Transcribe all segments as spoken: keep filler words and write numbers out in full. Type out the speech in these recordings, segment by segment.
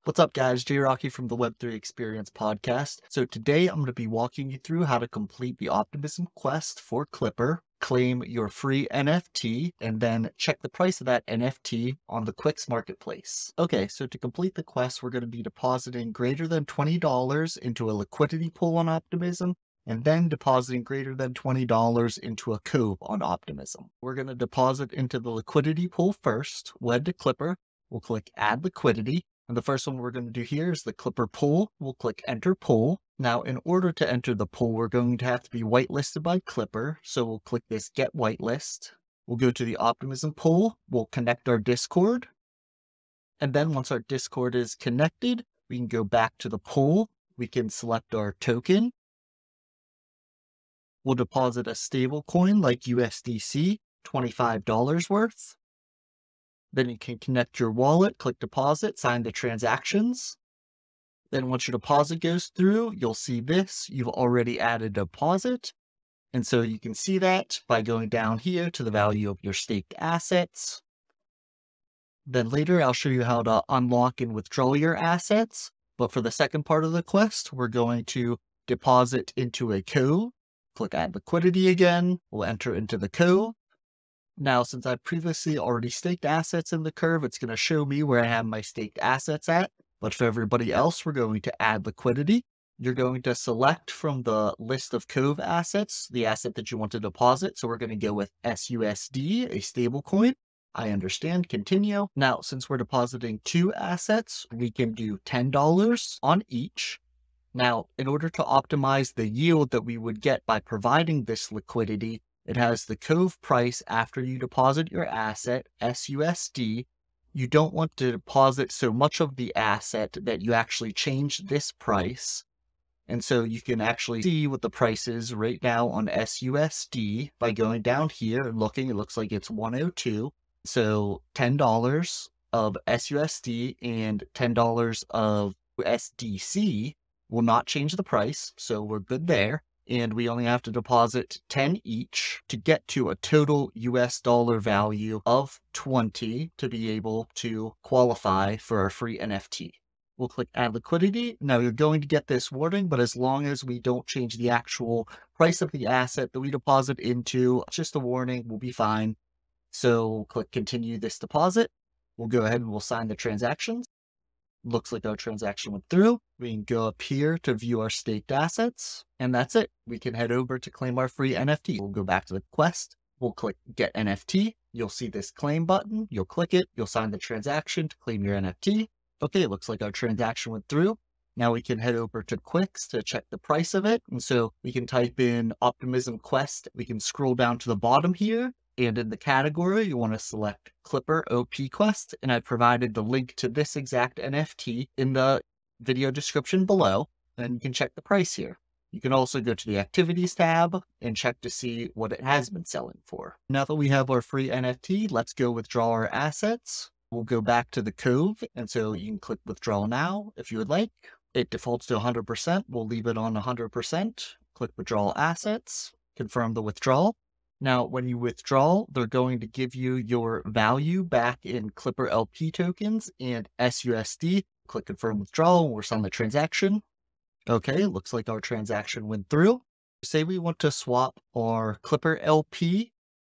What's up, guys? J Rocky from the Web three Experience podcast. So today I'm going to be walking you through how to complete the Optimism quest for Clipper, claim your free N F T, and then check the price of that N F T on the Quix marketplace. Okay, so to complete the quest, we're going to be depositing greater than twenty dollars into a liquidity pool on Optimism, and then depositing greater than twenty dollars into a Cove on Optimism. We're going to deposit into the liquidity pool first, wed to Clipper. We'll click Add Liquidity. And the first one we're going to do here is the Clipper pool. We'll click Enter Pool. Now, in order to enter the pool, we're going to have to be whitelisted by Clipper. So we'll click this Get Whitelist. We'll go to the Optimism pool. We'll connect our Discord. And then once our Discord is connected, we can go back to the pool. We can select our token. We'll deposit a stable coin like U S D C, twenty-five dollars worth. Then you can connect your wallet, click deposit, sign the transactions. Then once your deposit goes through, you'll see this. You've already added deposit. And so you can see that by going down here to the value of your staked assets. Then later, I'll show you how to unlock and withdraw your assets. But for the second part of the quest, we're going to deposit into a Cove. Click Add Liquidity again. We'll enter into the Cove. Now, since I previously already staked assets in the curve, it's going to show me where I have my staked assets at. But for everybody else, we're going to add liquidity. You're going to select from the list of Cove assets, the asset that you want to deposit. So we're going to go with S U S D, a stable coin. I understand, continue. Now, since we're depositing two assets, we can do ten dollars on each. Now, in order to optimize the yield that we would get by providing this liquidity, it has the Cove price after you deposit your asset, S U S D. You don't want to deposit so much of the asset that you actually change this price. And so you can actually see what the price is right now on S U S D by going down here and looking. It looks like it's one oh two. So ten dollars of S U S D and ten dollars of S D C will not change the price. So we're good there. And we only have to deposit ten each to get to a total U S dollar value of twenty to be able to qualify for our free N F T. We'll click Add Liquidity. Now you're going to get this warning, but as long as we don't change the actual price of the asset that we deposit into, just a warning, we'll be fine. So click Continue this deposit. We'll go ahead and we'll sign the transactions. Looks like our transaction went through. We can go up here to view our staked assets, and that's it. We can head over to claim our free N F T. We'll go back to the quest. We'll click Get N F T. You'll see this claim button. You'll click it. You'll sign the transaction to claim your N F T. Okay, it looks like our transaction went through. Now we can head over to Quix to check the price of it. And so we can type in Optimism Quest. We can scroll down to the bottom here. And in the category, you want to select Clipper O P Quest, and I provided the link to this exact N F T in the video description below, and you can check the price here. You can also go to the Activities tab and check to see what it has been selling for. Now that we have our free N F T, let's go withdraw our assets. We'll go back to the Cove, and so you can click Withdraw Now if you would like. It defaults to one hundred percent. We'll leave it on one hundred percent. Click Withdraw Assets, confirm the withdrawal. Now, when you withdraw, they're going to give you your value back in Clipper L P tokens and S U S D. Click Confirm Withdrawal. We're on the transaction. Okay, looks like our transaction went through. Say we want to swap our Clipper L P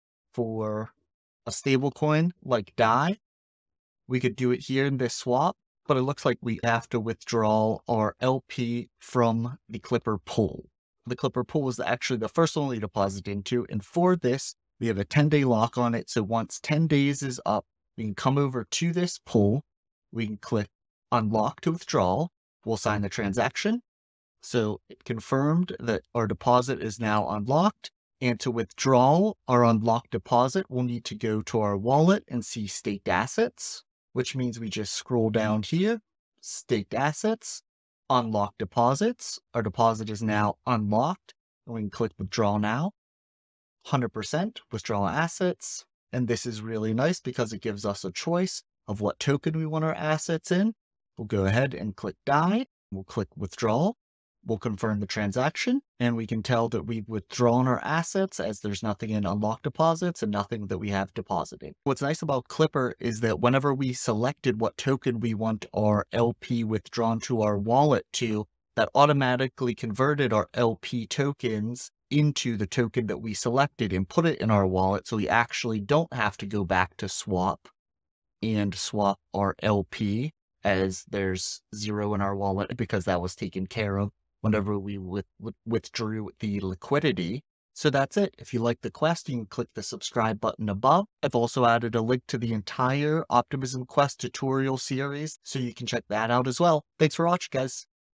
for a stable coin like D A I. We could do it here in this swap, but it looks like we have to withdraw our L P from the Clipper pool. The Clipper pool is actually the first one we deposit into. And for this, we have a ten day lock on it. So once ten days is up, we can come over to this pool. We can click Unlock to withdraw. We'll sign the transaction. So it confirmed that our deposit is now unlocked. And to withdraw our unlocked deposit, we'll need to go to our wallet and see staked assets, which means we just scroll down here, staked assets. Unlock deposits. Our deposit is now unlocked. And we can click Withdraw Now. one hundred percent withdraw assets. And this is really nice because it gives us a choice of what token we want our assets in. We'll go ahead and click D A I. We'll click Withdraw. We'll confirm the transaction, and we can tell that we've withdrawn our assets as there's nothing in unlocked deposits and nothing that we have deposited. What's nice about Clipper is that whenever we selected what token we want our L P withdrawn to our wallet to, that automatically converted our L P tokens into the token that we selected and put it in our wallet, so we actually don't have to go back to swap and swap our L P, as there's zero in our wallet because that was taken care of whenever we with, with, withdrew the liquidity. So that's it. If you like the quest, you can click the subscribe button above. I've also added a link to the entire Optimism Quest tutorial series, so you can check that out as well. Thanks for watching, guys.